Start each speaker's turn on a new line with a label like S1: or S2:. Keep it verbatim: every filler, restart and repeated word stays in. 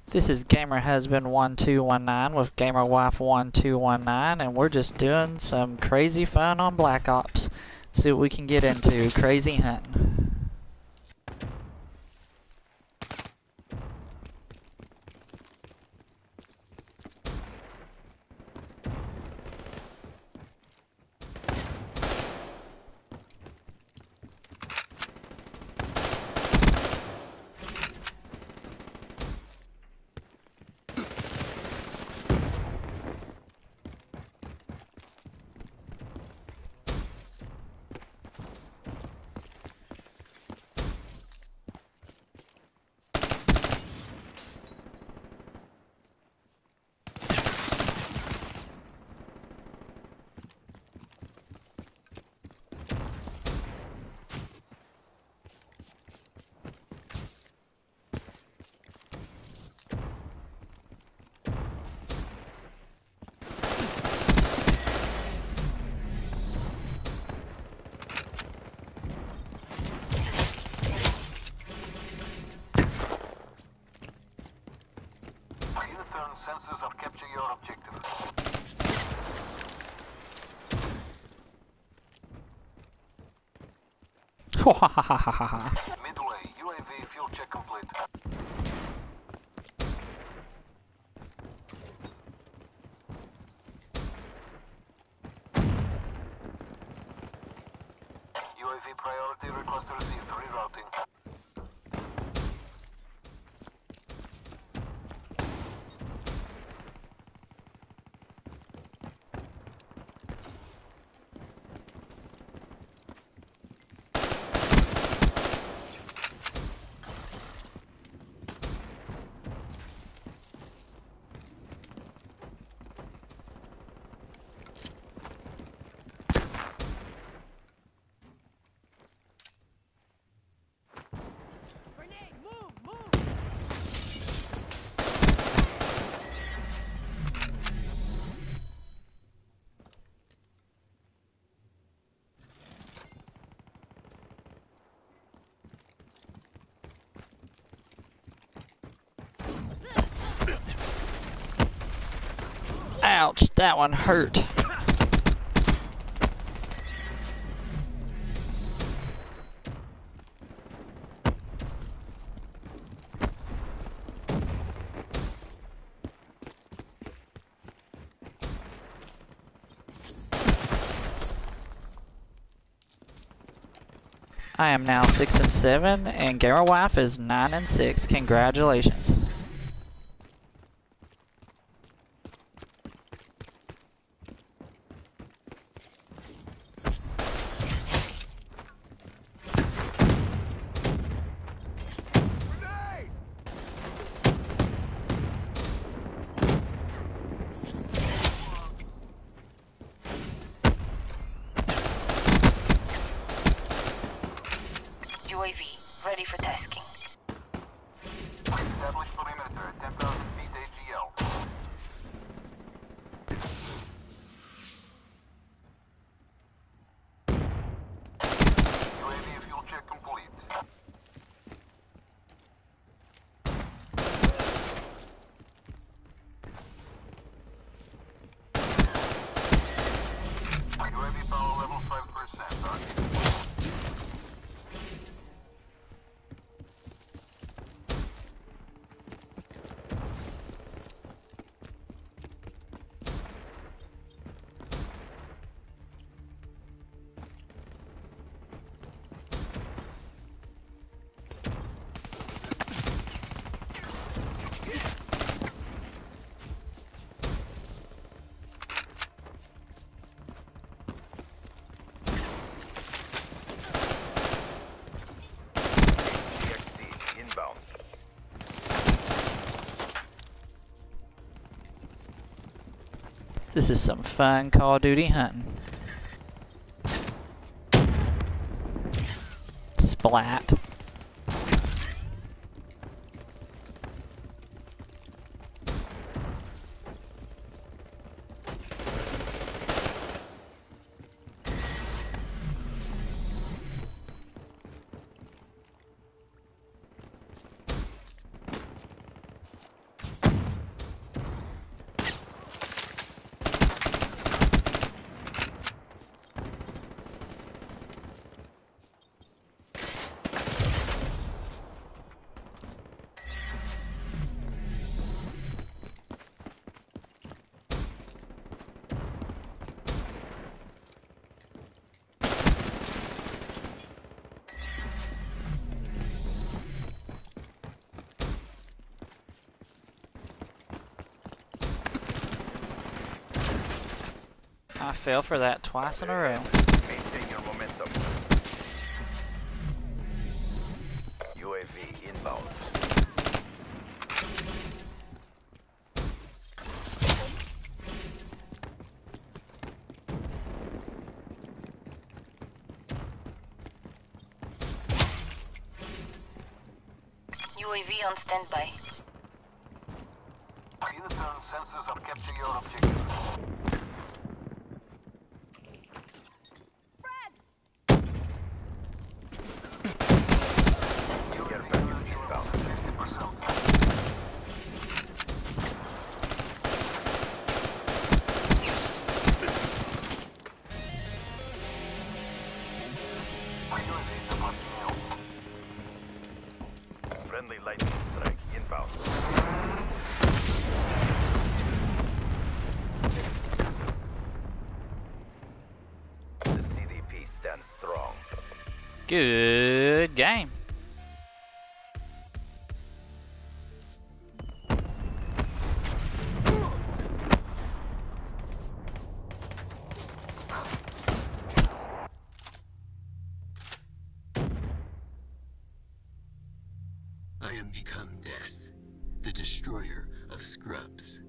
S1: This is Gamer Husband one two one nine with Gamer Wife one two one nine, and we're just doing some crazy fun on Black Ops. Let's see what we can get into. Crazy hunting.
S2: Sensors are capture your objective. Midway, U A V fuel check complete. U A V priority request received. Rerouting.
S1: Ouch, that one hurt. I am now six and seven, and Gamer Wife is nine and six. Congratulations.
S3: U A V, ready for tasking.
S2: Establish perimeter at ten thousand feet A G L. U A V fuel check complete. U A V power level five percent.
S1: This is some fun Call of Duty hunting. Splat. I fell for that twice in a row.
S4: Maintain your momentum. U A V inbound.
S3: U A V on standby.
S2: Either turn sensors or capture your objective.
S4: Care package inbound.
S2: fifty percent. U A V departing now.
S4: Friendly lightning strike inbound. The C D P stands strong.
S1: Good game.
S5: I am become death, the destroyer of scrubs.